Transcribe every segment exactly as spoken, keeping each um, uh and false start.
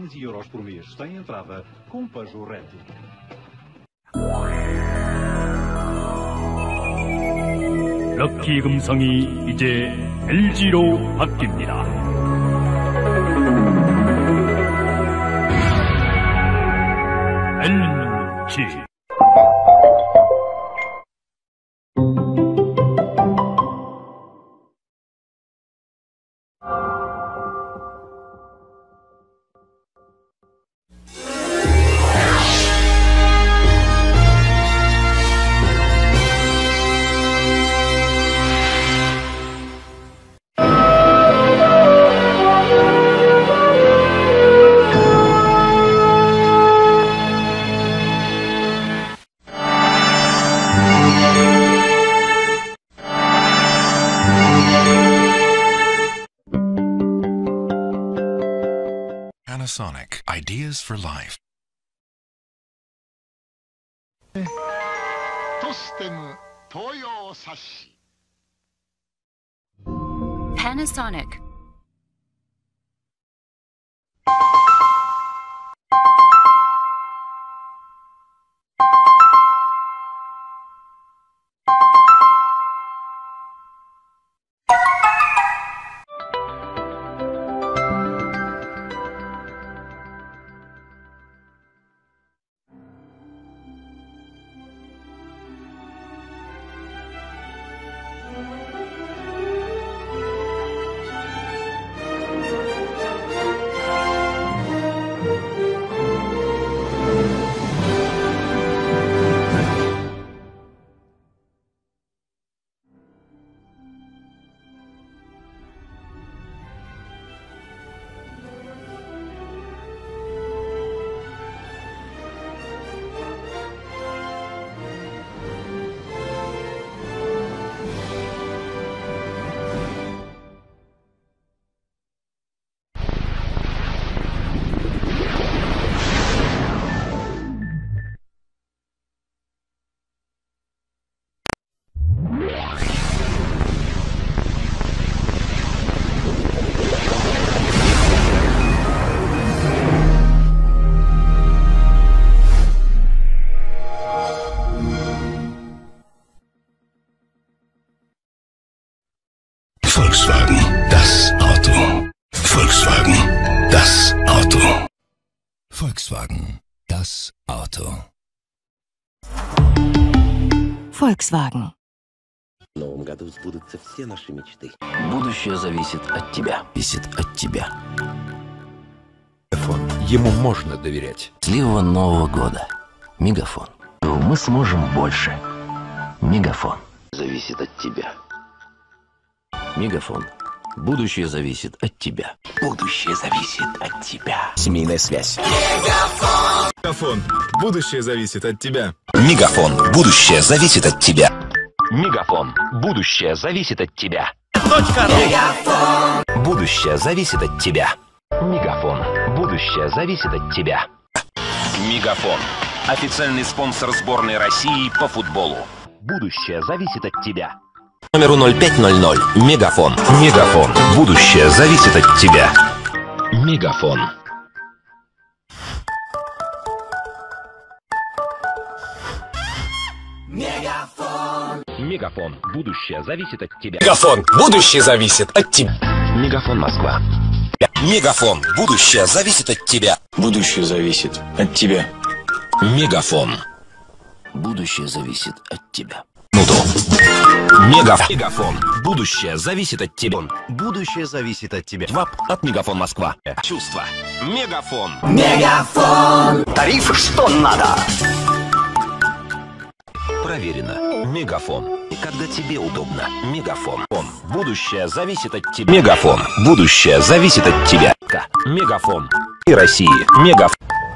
quinze euros por mês, sem entrada, com Peugeot Renting. 럭키 금성이 이제 엘지로 바뀝니다. 엘지. Panasonic, ideas for life. Panasonic. Volkswagen, das Auto. Volkswagen, das Auto. Volkswagen, das Auto. Volkswagen. В новом году сбудутся все наши мечты. Будущее зависит от тебя. Зависит от тебя. Мегафон. Ему можно доверять. Счастливого Нового года. Мегафон. Мы сможем больше. Мегафон. Зависит от тебя. Мегафон. Будущее зависит от тебя. Будущее зависит от тебя. Семейная связь. Мегафон. Мегафон. Будущее зависит от тебя. Мегафон. Будущее зависит от тебя. Мегафон. Будущее зависит от тебя. Мегафон. Будущее зависит от тебя. Мегафон. Будущее зависит от тебя. Мегафон. Официальный спонсор сборной России по футболу. Будущее зависит от тебя. Номеру ноль пять ноль ноль. Мегафон. Мегафон. Будущее зависит от тебя. Мегафон. Мегафон. Мегафон. Будущее зависит от тебя. Мегафон. Будущее зависит от тебя. Мегафон Москва. Мегафон. Будущее зависит от тебя. Будущее зависит от тебя. Мегафон. Будущее зависит от тебя. Минуту. Мегафон. Мегафон. Будущее зависит от тебя. Будущее зависит от тебя. ВАП от Мегафон Москва. Чувство. Мегафон. Мегафон. Тарифы что надо. Проверено. Мегафон. И когда тебе удобно. Мегафон. Будущее зависит от тебя. Мегафон. Будущее зависит от тебя. Мегафон. И России. Мегафон.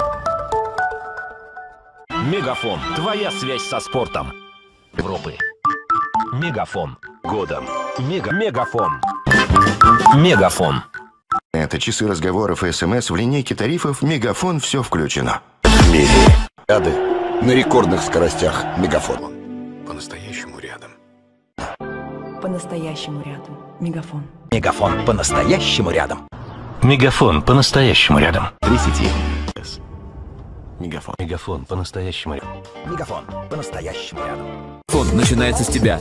Мегафон. Твоя связь со спортом. Европы. Мегафон. Годом. Мега. Мегафон. Мегафон. Это часы разговоров и СМС в линейке тарифов «Мегафон» все включено. В мире. Ряды на рекордных скоростях. Мегафон. По-настоящему рядом. По-настоящему рядом. Мегафон. Мегафон. По-настоящему рядом. Мегафон по-настоящему рядом. Три сети. Мегафон. Мегафон по-настоящему рядом. Мегафон. По-настоящему рядом. Фон начинается с тебя.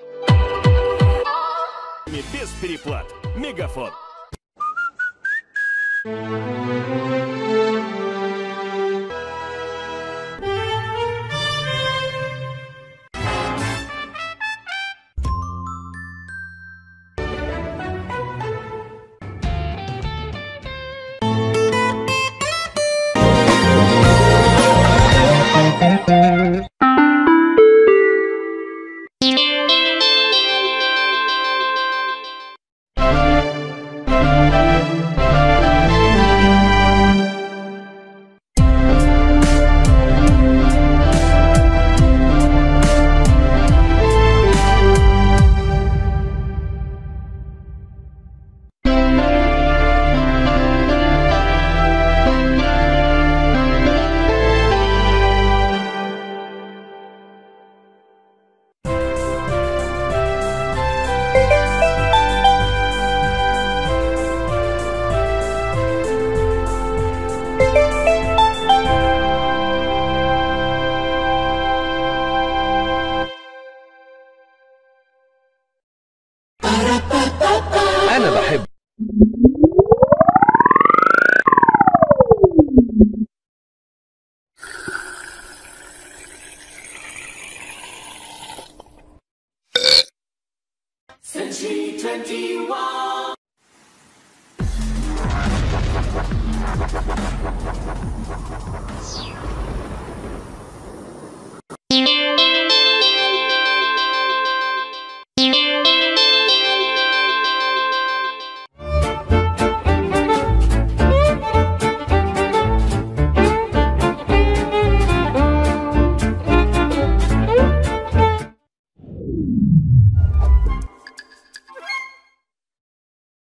Без переплат. Мегафон. أنا بحب Century twenty-one